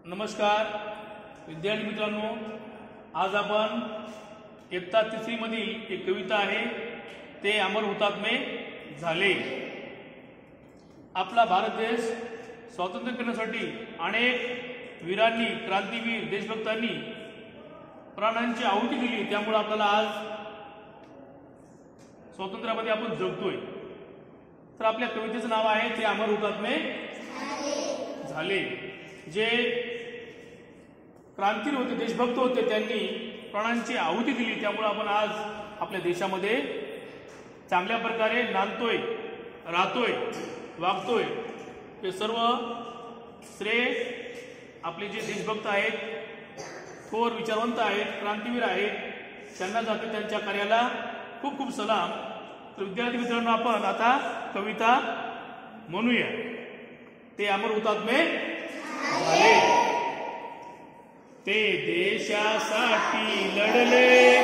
नमस्कार विद्यार्थी मित्रांनो, आज आपण इयत्ता तिसरी मधील एक कविता आहे ते अमर हुतात्मे झाले। आपला भारत देश स्वातंत्र्य करण्यासाठी अनेक वीरांनी, क्रांतीवीर, देशभक्तांनी प्राणांची आहुती दिली, त्यामुळे आपल्याला आज स्वातंत्र्यामध्ये आपण जगतोय। तर आपल्या कवितेचं नाव आहे ते अमर हुतात्मे झाले। जे क्रांतीवीर होते, देशभक्त होते, त्यांनी प्राणांची आहुती दिली, त्यामुळे आपण आज आपल्या देशामध्ये चांगल्या प्रकारे नांदतोय, राहतोय, वागतोय। हे सर्व श्रेय आपले जे देशभक्त आहेत, थोर विचारवंत आहेत, क्रांतीवीर आहेत, त्यांना जाते। त्यांच्या कार्याला खूप खूप सलाम। तर विद्यार्थी मित्रांनो, आपण आता कविता म्हणूया ते अमर हुतात्मे झाले। ते देशासाठी लढले,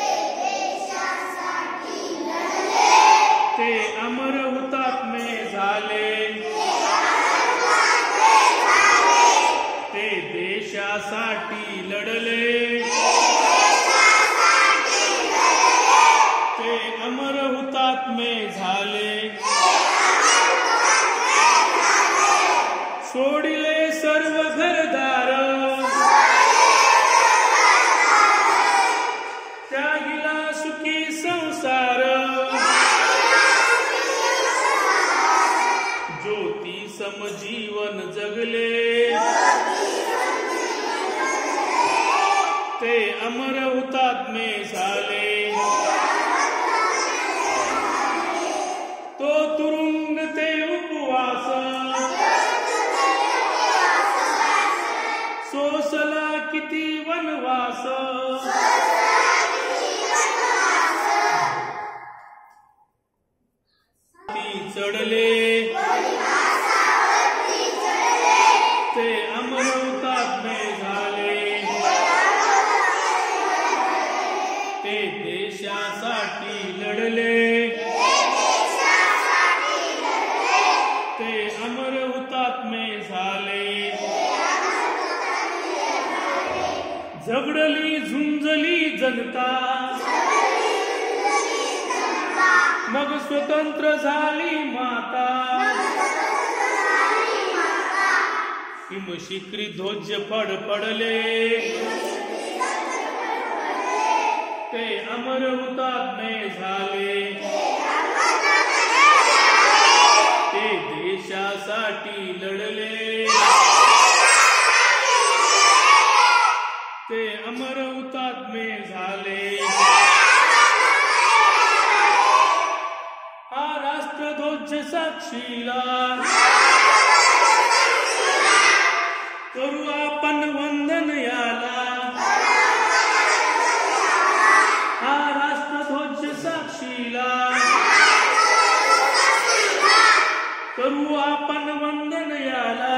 ते अमर हुतात्मे झाले, ते देशासाठी लढले, ते अमर हुतात्मे झाले। सोडिले सर्व घरदार, त्यागिला सुखी संसार, ज्योती समजीवन जगले, ते अमर हुतात्मे झाले। तो तुरुंग ते उपवास, सोसला किती वनवास, चढले, ते अमर हुतात्मे झाले, ते देशासाठी लढले, ते अमर हुतात्मे झाले। झगडली झुंजली जनता, मग स्वतंत्र झाली माता, हिमशिखरी ध्वज फडफडले, ते अमर हुतात्मे झाले, ते देशासाठी लढले, ते अमर हुतात्मे झाले। हा राष्ट्रध्वज साक्षीला करू आपण वंदन याला, हा राष्ट्रध्वज साक्षीला करू आपण वंदन याला।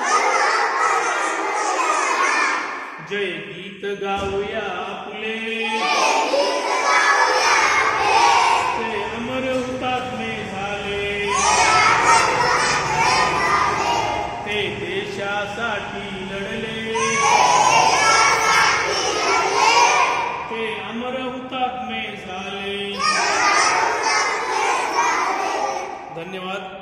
जय गीत गाऊया आपले, ते अमर हुतात्मे झाले, ते देशासाठी लढले, ते अमर हुतात्मे झाले। धन्यवाद।